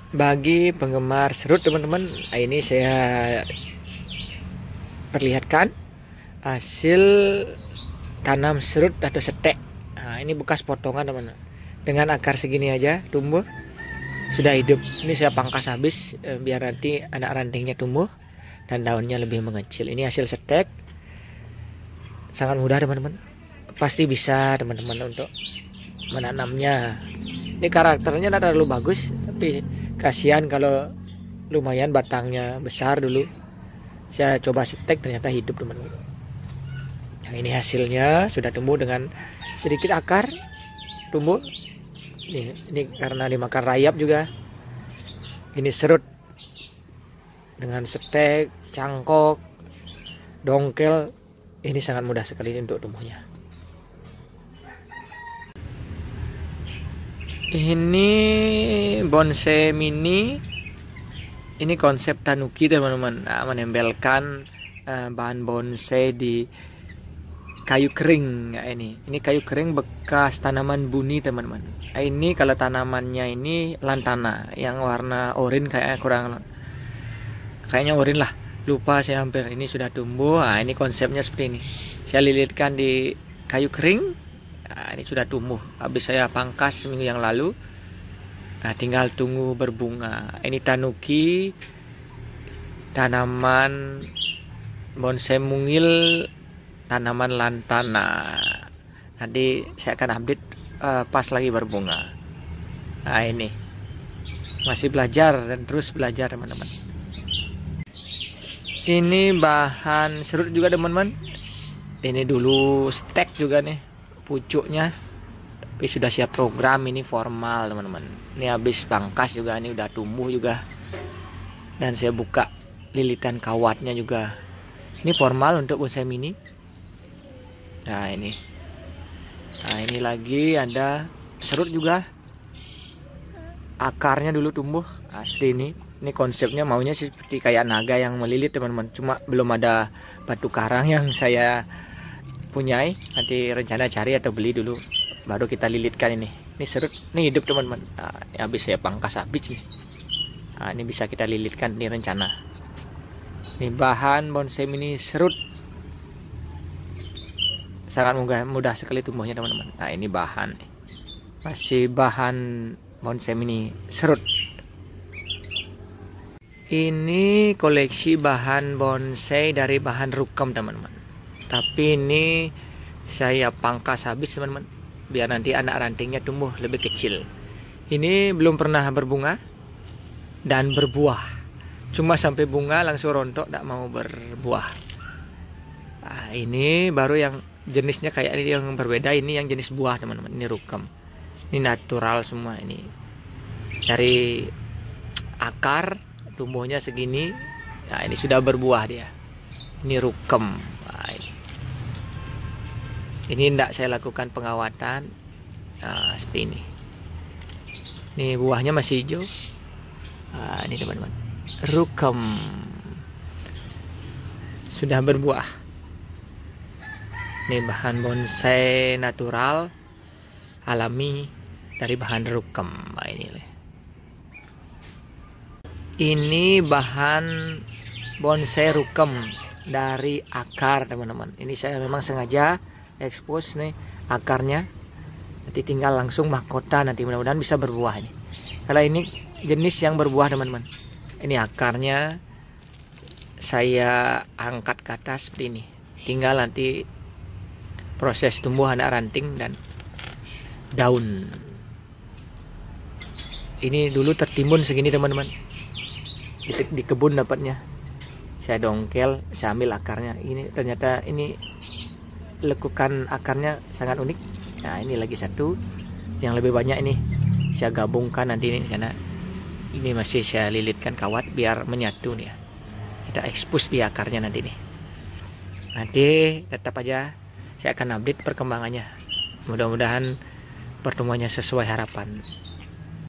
Bagi penggemar serut teman-teman, ini saya perlihatkan hasil tanam serut atau setek. Nah, ini bekas potongan teman-teman. Dengan akar segini aja tumbuh, sudah hidup. Ini saya pangkas habis biar nanti anak rantingnya tumbuh dan daunnya lebih mengecil. Ini hasil setek, sangat mudah teman-teman. Pasti bisa teman-teman untuk menanamnya. Ini karakternya tidak terlalu bagus, tapi kasihan kalau lumayan batangnya besar dulu. Saya coba setek ternyata hidup teman-teman. Nah, ini hasilnya sudah tumbuh dengan sedikit akar tumbuh. Ini karena dimakan rayap juga. Ini serut dengan setek, cangkok, dongkel. Ini sangat mudah sekali untuk tumbuhnya. Ini bonsai mini. Ini konsep tanuki teman-teman. Nah, menempelkan bahan bonsai di kayu kering. Nah, ini kayu kering bekas tanaman buni teman-teman. Nah, ini kalau tanamannya ini lantana yang warna oranye, kayaknya oranye lah. Lupa saya hampir. Ini sudah tumbuh. Nah, ini konsepnya seperti ini. Saya lilitkan di kayu kering. Nah, ini sudah tumbuh. Habis saya pangkas seminggu yang lalu. Nah, tinggal tunggu berbunga. Ini tanuki, tanaman bonsai mungil, tanaman lantana. Nanti saya akan update pas lagi berbunga. Nah, ini masih belajar dan terus belajar teman-teman. Ini bahan serut juga teman-teman. Ini dulu stek juga nih pucuknya, tapi sudah siap program. Ini formal teman-teman. Ini habis pangkas juga, ini udah tumbuh juga, dan saya buka lilitan kawatnya juga. Ini formal untuk bonsai mini. Nah, ini lagi ada serut juga, akarnya dulu tumbuh. Nah, seperti ini. Ini konsepnya maunya seperti kayak naga yang melilit teman-teman, cuma belum ada batu karang yang saya punyai. Nanti rencana cari atau beli dulu baru kita lilitkan ini. Ini serut, ini hidup teman-teman. Nah, habis saya pangkas habis nih. Nah, ini bisa kita lilitkan, ini rencana. Ini bahan bonsai mini serut. Sangat mudah sekali tumbuhnya teman-teman. Nah, ini bahan. Masih bahan bonsai mini serut. Ini koleksi bahan bonsai dari bahan rukam teman-teman. Tapi ini saya pangkas habis teman-teman, biar nanti anak rantingnya tumbuh lebih kecil. Ini belum pernah berbunga dan berbuah. Cuma sampai bunga langsung rontok, tidak mau berbuah. Nah, ini baru yang jenisnya kayak ini yang berbeda. Ini yang jenis buah teman-teman. Ini rukam. Ini natural semua ini. Dari akar tumbuhnya segini. Nah, ini sudah berbuah dia. Ini rukam. Nah, ini tidak saya lakukan pengawatan. Nah, seperti ini. Ini buahnya masih hijau. Nah, ini teman-teman, rukam sudah berbuah. Ini bahan bonsai natural alami dari bahan rukam. Nah, ini bahan bonsai rukam dari akar teman-teman. Ini saya memang sengaja expose nih akarnya. Nanti tinggal langsung mahkota, nanti mudah-mudahan bisa berbuah ini. Kalau ini jenis yang berbuah teman-teman. Ini akarnya saya angkat ke atas seperti ini. Tinggal nanti proses tumbuh anak ranting dan daun. Ini dulu tertimbun segini teman-teman. Di kebun dapatnya. Saya dongkel, saya ambil akarnya. Ini ternyata ini lekukan akarnya sangat unik. Nah, ini lagi satu yang lebih banyak ini. Saya gabungkan nanti ini karena ini masih saya lilitkan kawat biar menyatu nih ya. Kita expose di akarnya nanti nih. Nanti tetap aja saya akan update perkembangannya. Mudah-mudahan pertemuannya sesuai harapan.